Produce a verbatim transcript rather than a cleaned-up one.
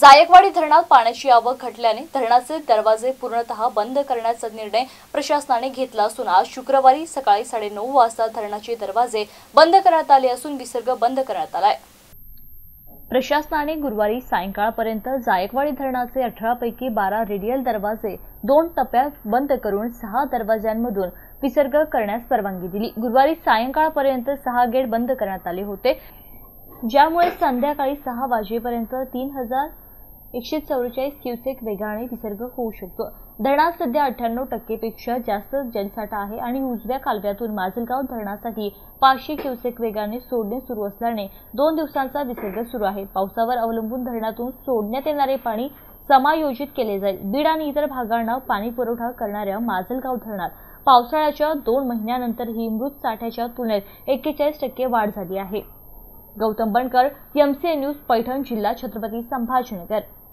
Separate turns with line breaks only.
जायकवाडी धरणात पाण्याची आवक घटल्याने धरणाचे दरवाजे पूर्णतः बंद करण्याचा निर्णय प्रशासनाने घेतला असून आज शुक्रवारी सकाळी साडेनऊ वाजता धरणाचे दरवाजे बंद करण्यात आले असून विसर्ग बंद करण्यात आलाय। प्रशासनाने गुरुवारी सायंकाळपर्यंत जायकवाडी धरणाचे अठरा पैकी बारा रेडियल दरवाजे दोन टप्प्यात बंद करून सहा दरवाजांमधून विसर्ग करण्यास परवानगी दिली। गुरुवारी सायंकाळपर्यंत सहा गेट बंद करण्यात आले होते, ज्यामुळे संध्याकाळी सहा वाजेपर्यंत तीन हजार एकशे चौवेचाळीस क्युसेक वेगाने विसर्ग होऊ शकतो। धरणात सध्या अठ्ठ्याण्णव टक्के पेक्षा जास्त जलसाठा आहे आणि उजव्या कालव्यातून माजलगाव धरणासाठी पाचशे क्युसेक वेगाने सोडणे सुरू असल्याने दोन दिवसांचा विसर्ग सुरू आहे। पावसावर अवलंबून धरणातून सोडण्यात येणारे पाणी समायोजित केले जाईल। बीड आणि इतर भागांना पाणी पुरवठा करणाऱ्या माजलगाव धरणात पावसाळ्याच्या दोन महिन्यानंतरही मृत साठ्याच्या तुलनेत एक्केचाळीस टक्के वाढ झाली आहे। गौतम बनकर, एमसीए न्यूज, पैठण जिल्हा, छत्रपती संभाजीनगर।